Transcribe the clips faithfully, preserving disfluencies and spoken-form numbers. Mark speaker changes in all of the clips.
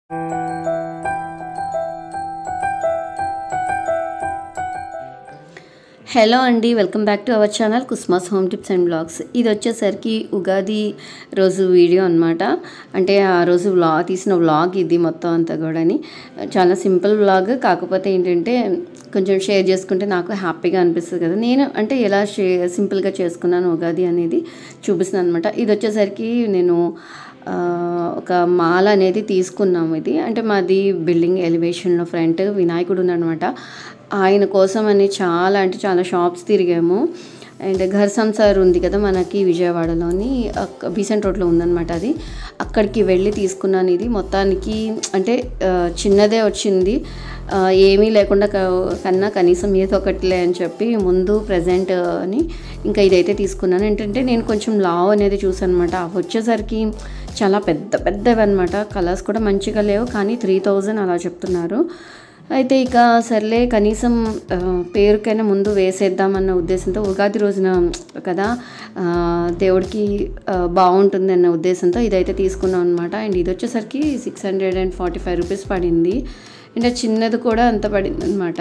Speaker 1: Hello అండి, welcome back to our channel కుస్మాస్ home tips and blogs. ఇది వచ్చేసరికి ఉగాది రోజు వీడియో అనమాట. అంటే ఆ రోజు వ్లాగ్ తీసిన వ్లాగ్ ఇది మొత్తం అంతా కూడాని. చాలా సింపుల్ వ్లాగ్, కాకపోతే ఏంటంటే కొంచెం షేర్ చేసుకుంటే నాకు హ్యాపీగా అనిపిస్తుంది కదా. నేను అంటే ఎలా షే సింపుల్గా చేసుకున్నాను ఉగాది అనేది చూపిస్తున్నాను అనమాట. ఇది వచ్చేసరికి నేను ఒక మాల అనేది తీసుకున్నాము. ఇది అంటే మాది బిల్డింగ్ ఎలివేషన్లో ఫ్రంట్ వినాయకుడు ఉన్నాడనమాట. ఆయన కోసం అని చాలా అంటే చాలా షాప్స్ తిరిగాము. అండ్ ఘర్ సంసార్ ఉంది కదా మనకి విజయవాడలోని, బీసెంట్ రోడ్లో ఉందన్నమాట. అది అక్కడికి వెళ్ళి తీసుకున్నాను. ఇది మొత్తానికి అంటే చిన్నదే వచ్చింది, ఏమీ లేకుండా కన్నా కనీసం ఏదో ఒకటిలే అని చెప్పి ముందు ప్రజెంట్ అని ఇంకా ఇదైతే తీసుకున్నాను. ఏంటంటే నేను కొంచెం లావ్ అనేది చూసాను అనమాట. అవి వచ్చేసరికి చాలా పెద్ద పెద్దవి అనమాట. కలర్స్ కూడా మంచిగా లేవు, కానీ త్రీ థౌజండ్ అలా చెప్తున్నారు. అయితే ఇక సర్లే కనీసం పేరుకైనా ముందు వేసేద్దామన్న ఉద్దేశంతో, ఉగాది రోజున కదా దేవుడికి బాగుంటుంది అన్న ఉద్దేశంతో ఇదైతే తీసుకున్నాం అనమాట. అండ్ ఇది వచ్చేసరికి six hundred and forty five rupees పడింది. అంటే చిన్నది కూడా అంత పడింది అనమాట.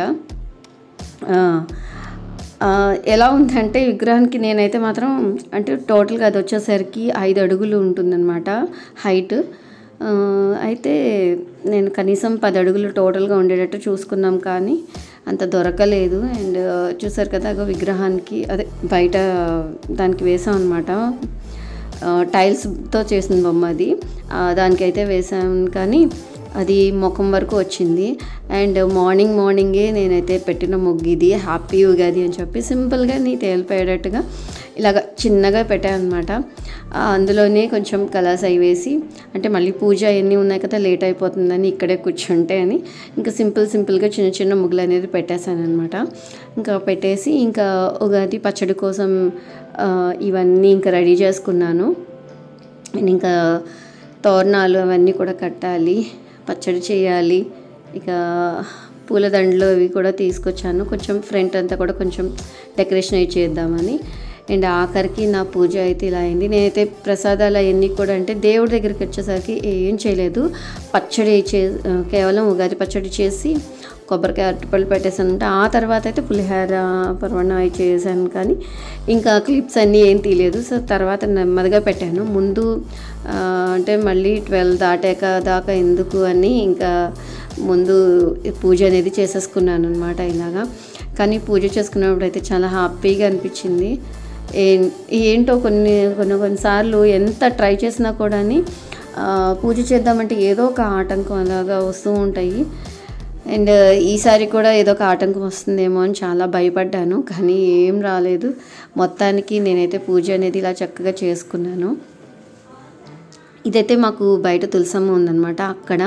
Speaker 1: ఎలా ఉందంటే విగ్రహానికి నేనైతే మాత్రం అంటే టోటల్గా అది వచ్చేసరికి ఐదు అడుగులు ఉంటుందన్నమాట హైట్. అయితే నేను కనీసం పది అడుగులు టోటల్గా ఉండేటట్టు చూసుకున్నాం, కానీ అంత దొరకలేదు. అండ్ చూసారు కదా విగ్రహానికి అదే బయట దానికి వేసాం అనమాట. టైల్స్తో చేసిన బొమ్మ అది, దానికైతే వేసాం, కానీ అది ముఖం వరకు వచ్చింది. అండ్ మార్నింగ్ మార్నింగే నేనైతే పెట్టిన ముగ్గు ఇది, హ్యాపీ ఉగాది అని చెప్పి సింపుల్గా నీ తేలిపోయేటట్టుగా ఇలాగ చిన్నగా పెట్టాను అనమాట. అందులోనే కొంచెం కలర్స్ అవి వేసి, అంటే మళ్ళీ పూజ అవన్నీ ఉన్నాయి కదా లేట్ అయిపోతుందని ఇక్కడే కూర్చుంటే అని ఇంకా సింపుల్ సింపుల్గా చిన్న చిన్న ముగ్గులు అనేది పెట్టేశాను అనమాట. ఇంకా పెట్టేసి ఇంకా ఉగాది పచ్చడి కోసం ఇవన్నీ ఇంకా రెడీ చేసుకున్నాను. అండ్ ఇంకా తోరణాలు అవన్నీ కూడా కట్టాలి, పచ్చడి చేయాలి. ఇక పూలదండలు అవి కూడా తీసుకొచ్చాను, కొంచెం ఫ్రంట్ అంతా కూడా కొంచెం డెకరేషన్ అవి చేద్దామని. అండ్ ఆఖరికి నా పూజ అయితే ఇలా అయింది. నేనైతే ప్రసాదాలు అవన్నీ కూడా అంటే దేవుడి దగ్గరికి వచ్చేసరికి ఏం చేయలేదు, పచ్చడి చే కేవలం ఉగాది పచ్చడి చేసి కొబ్బరికాయ అరటిపళ్ళు పెట్టేసాను. అంటే ఆ తర్వాత అయితే పులిహోర పర్వణం అవి చేశాను, కానీ ఇంకా క్లిప్స్ అన్నీ ఏం తీయలేదు. సో తర్వాత నెమ్మదిగా పెట్టాను. ముందు అంటే మళ్ళీ ట్వెల్వ్ దాటాక దాకా ఎందుకు అని ఇంకా ముందు పూజ అనేది చేసేసుకున్నాను అనమాట ఇలాగా. కానీ పూజ చేసుకున్నప్పుడు అయితే చాలా హ్యాపీగా అనిపించింది. ఏ ఏంటో కొన్ని కొన్ని కొన్నిసార్లు ఎంత ట్రై చేసినా కూడా పూజ చేద్దామంటే ఏదో ఒక ఆటంకం అలాగా వస్తూ ఉంటాయి. అండ్ ఈసారి కూడా ఏదో ఒక ఆటంకం వస్తుందేమో అని చాలా భయపడ్డాను, కానీ ఏం రాలేదు. మొత్తానికి నేనైతే పూజ అనేది ఇలా చక్కగా చేసుకున్నాను. ఇదైతే మాకు బయట తులసమ్మ ఉందన్నమాట. అక్కడ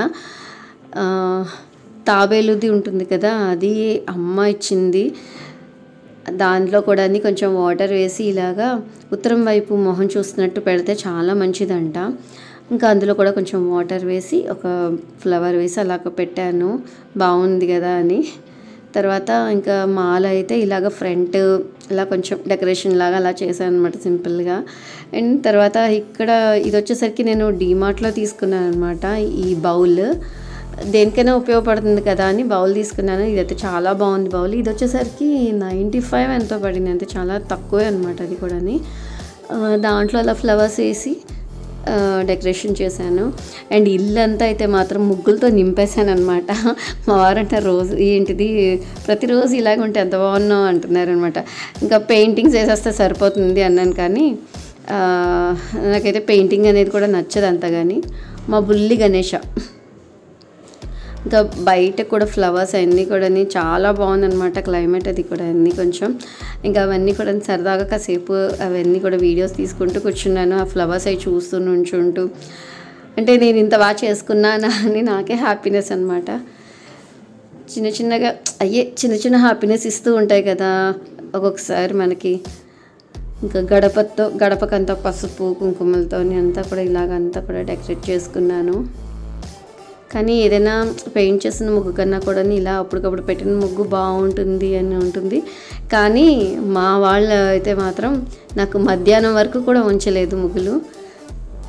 Speaker 1: తాబేలుది ఉంటుంది కదా, అది అమ్మ ఇచ్చింది. దాంట్లో కూడా కొంచెం వాటర్ వేసి ఇలాగా ఉత్తరం వైపు మొహం చూస్తున్నట్టు పెడితే చాలా మంచిదంట. ఇంకా అందులో కూడా కొంచెం వాటర్ వేసి ఒక ఫ్లవర్ వేసి అలాగ పెట్టాను, బాగుంది కదా అని. తర్వాత ఇంకా మాల అయితే ఇలాగ ఫ్రంట్ ఇలా కొంచెం డెకరేషన్ లాగా అలా చేశాను అనమాట సింపుల్గా. అండ్ తర్వాత ఇక్కడ ఇది వచ్చేసరికి నేను డీమార్ట్లో తీసుకున్నాను అనమాట. ఈ బౌల్ దేనికైనా ఉపయోగపడుతుంది కదా అని బౌల్ తీసుకున్నాను. ఇదైతే చాలా బాగుంది బౌల్. ఇది వచ్చేసరికి నైంటీ ఫైవ్ ఎంతో పడింది, అంటే చాలా తక్కువే అనమాట. అది కూడా దాంట్లో అలా ఫ్లవర్స్ వేసి డెకరేషన్ చేశాను. అండ్ ఇల్లంతా అయితే మాత్రం ముగ్గులతో నింపేశాను అనమాట. మా వారంట రోజు ఏంటిది ప్రతిరోజు ఇలాగ ఉంటే ఎంత బాగున్నావు అంటున్నారు అనమాట. ఇంకా పెయింటింగ్స్ వేసేస్తే సరిపోతుంది అన్నాను, కానీ నాకైతే పెయింటింగ్ అనేది కూడా నచ్చదు అంత. కానీ మా బుల్లి గణేష ఇంకా బయట కూడా ఫ్లవర్స్ అన్నీ కూడా చాలా బాగుందన్నమాట. క్లైమేట్ అది కూడా అన్నీ కొంచెం ఇంకా అవన్నీ కూడా సరదాగా కాసేపు అవన్నీ కూడా వీడియోస్ తీసుకుంటూ కూర్చున్నాను. ఆ ఫ్లవర్స్ అవి చూస్తూ నుంచుంటూ, అంటే నేను ఇంత బాగా చేసుకున్నానా అని నాకే హ్యాపీనెస్ అనమాట. చిన్న చిన్నగా అయ్యే చిన్న చిన్న హ్యాపీనెస్ ఇస్తూ ఉంటాయి కదా ఒక్కొక్కసారి మనకి. ఇంకా గడపతో గడపకంతా పసుపు కుంకుమలతో అంతా కూడా ఇలాగంతా కూడా డెకరేట్ చేసుకున్నాను. కానీ ఏదైనా పెయింట్ చేసిన ముగ్గు కన్నా కూడా ఇలా అప్పటికప్పుడు పెట్టిన ముగ్గు బాగుంటుంది అని ఉంటుంది. కానీ మా వాళ్ళు అయితే మాత్రం నాకు మధ్యాహ్నం వరకు కూడా ఉంచలేదు ముగ్గులు.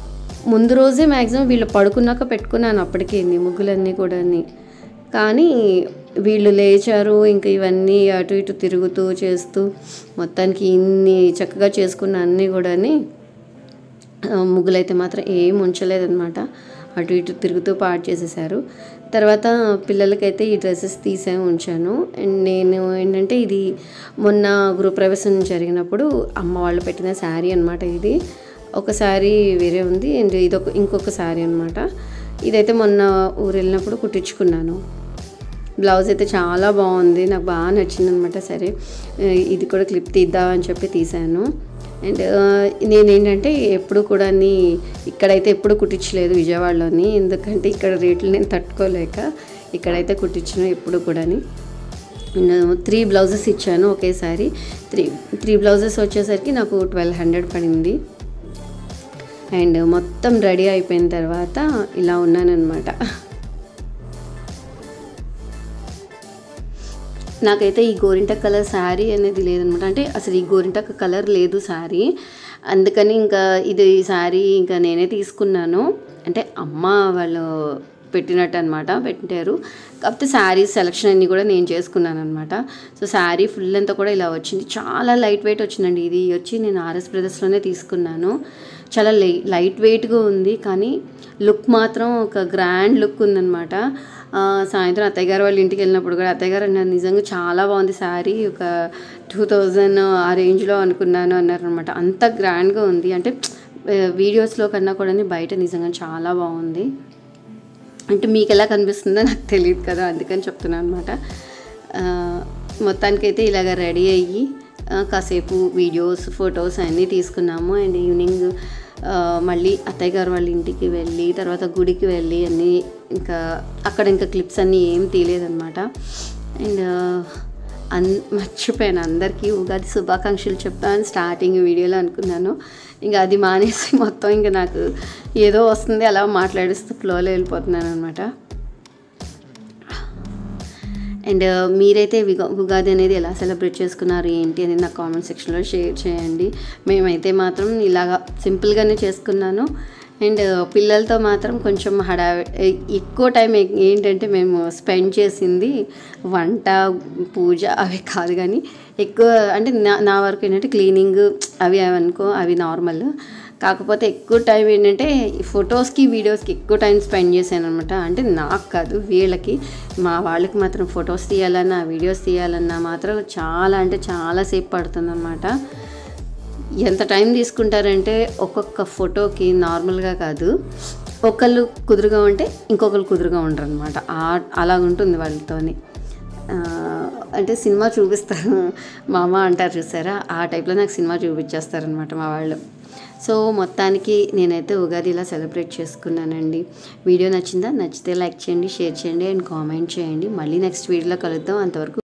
Speaker 1: ముందు రోజే మ్యాక్సిమం వీళ్ళు పడుకున్నాక పెట్టుకున్నాను అప్పటికే ముగ్గులన్నీ కూడా. కానీ వీళ్ళు లేచారు, ఇంకా ఇవన్నీ అటు ఇటు తిరుగుతూ చేస్తూ మొత్తానికి ఇన్ని చక్కగా చేసుకున్న అన్నీ కూడా ముగ్గులైతే మాత్రం ఏం ఉంచలేదన్నమాట. అటు ఇటు తిరుగుతూ పాడు చేసేసారు. తర్వాత పిల్లలకైతే ఈ డ్రెస్సెస్ తీసే ఉంచాను. అండ్ నేను ఏంటంటే ఇది మొన్న గృహప్రవేశం జరిగినప్పుడు అమ్మ వాళ్ళు పెట్టిన శారీ అనమాట. ఇది ఒక శారీ వేరే ఉంది అండ్ ఇదొక ఇంకొక శారీ అనమాట. ఇదైతే మొన్న ఊరు వెళ్ళినప్పుడు కుట్టించుకున్నాను. బ్లౌజ్ అయితే చాలా బాగుంది, నాకు బాగా నచ్చింది అనమాట. సరే ఇది కూడా క్లిప్ తీద్దామని చెప్పి తీసాను. అండ్ నేనేంటంటే ఎప్పుడు కూడా ఇక్కడైతే ఎప్పుడు కుట్టించలేదు విజయవాడలోని, ఎందుకంటే ఇక్కడ రేట్లు నేను తట్టుకోలేక ఇక్కడైతే కుట్టించిన ఎప్పుడు కూడా. త్రీ బ్లౌజెస్ ఇచ్చాను ఒకేసారి. త్రీ త్రీ బ్లౌజెస్ వచ్చేసరికి నాకు ట్వెల్వ్ హండ్రెడ్ పడింది. అండ్ మొత్తం రెడీ అయిపోయిన తర్వాత ఇలా ఉన్నానన్నమాట. నాకైతే ఈ గోరింట కలర్ శారీ అనేది లేదనమాట. అంటే అసలు ఈ గోరింట కలర్ లేదు శారీ, అందుకని ఇంకా ఇది శారీ ఇంకా నేనే తీసుకున్నాను. అంటే అమ్మ వాళ్ళు పెట్టినట్టు అనమాట, పెట్టారు. కాకపోతే శారీ సెలెక్షన్ అన్నీ కూడా నేను చేసుకున్నాను అనమాట. సో శారీ ఫుల్ అంతా కూడా ఇలా వచ్చింది, చాలా లైట్ వెయిట్ వచ్చిందండి. ఇది వచ్చి నేను ఆర్ఎస్ బ్రదర్స్లోనే తీసుకున్నాను. చాలా లై లైట్ వెయిట్గా ఉంది, కానీ లుక్ మాత్రం ఒక గ్రాండ్ లుక్ ఉందన్నమాట. సాయంత్రం అత్తయ్య గారు వాళ్ళ ఇంటికి వెళ్ళినప్పుడు కూడా అత్తయ్య గారు అన్నారు నిజంగా చాలా బాగుంది శారీ, ఒక టూ థౌజండ్ ఆ రేంజ్లో అనుకున్నాను అన్నారు అనమాట. అంత గ్రాండ్గా ఉంది, అంటే వీడియోస్లో కన్నా కూడా బయట నిజంగా చాలా బాగుంది. అంటే మీకు ఎలా కనిపిస్తుందో నాకు తెలియదు కదా, అందుకని చెప్తున్నాను అనమాట. మొత్తానికైతే ఇలాగ రెడీ అయ్యి కాసేపు వీడియోస్ ఫొటోస్ అన్నీ తీసుకున్నాము. అండ్ ఈవినింగ్ మళ్ళీ అత్తయ్య గారు వాళ్ళ ఇంటికి వెళ్ళి తర్వాత గుడికి వెళ్ళి అన్నీ ఇంకా అక్కడ ఇంకా క్లిప్స్ అన్నీ ఏం తీయలేదన్నమాట. అండ్ అన్ మర్చిపోయాను అందరికీ ఉగాది శుభాకాంక్షలు చెప్పాను స్టార్టింగ్ వీడియోలో అనుకున్నాను. ఇంకా అది మానేసి మొత్తం ఇంకా నాకు ఏదో వస్తుంది అలా మాట్లాడిస్తూ ఫ్లోలో వెళ్ళిపోతున్నాను అనమాట. అండ్ మీరైతే ఉగాది అనేది ఎలా సెలబ్రేట్ చేసుకున్నారు ఏంటి అనేది నాకు కామెంట్ సెక్షన్లో షేర్ చేయండి. మేమైతే మాత్రం ఇలాగా సింపుల్గానే చేసుకున్నాను. అండ్ పిల్లలతో మాత్రం కొంచెం హడావి ఎక్కువ టైం ఏంటంటే మేము స్పెండ్ చేసింది వంట పూజ అవి కాదు, కానీ ఎక్కువ అంటే నా నా వరకు ఏంటంటే క్లీనింగ్ అవి అవి అనుకో అవి నార్మల్. కాకపోతే ఎక్కువ టైం ఏంటంటే ఫొటోస్కి వీడియోస్కి ఎక్కువ టైం స్పెండ్ చేశాను అనమాట. అంటే నాకు కాదు వీళ్ళకి, మా వాళ్ళకి మాత్రం ఫొటోస్ తీయాలన్నా వీడియోస్ తీయాలన్నా మాత్రం చాలా అంటే చాలాసేపు పడుతుంది అనమాట. ఎంత టైం తీసుకుంటారంటే ఒక్కొక్క ఫోటోకి నార్మల్గా కాదు, ఒకళ్ళు కుదురుగా ఉంటే ఇంకొకరు కుదురుగా ఉండరు అనమాట. అలా ఉంటుంది వాళ్ళతోని. అంటే సినిమా చూపిస్తారు మామ అంటారు చూసారా, ఆ టైప్లో నాకు సినిమా చూపించేస్తారనమాట మా వాళ్ళు. సో మొత్తానికి నేనైతే ఉగాది ఇలా సెలబ్రేట్ చేసుకున్నానండి. వీడియో నచ్చిందా? నచ్చితే లైక్ చేయండి, షేర్ చేయండి అండ్ కామెంట్ చేయండి. మళ్ళీ నెక్స్ట్ వీడియోలో కలుద్దాం. అంతవరకు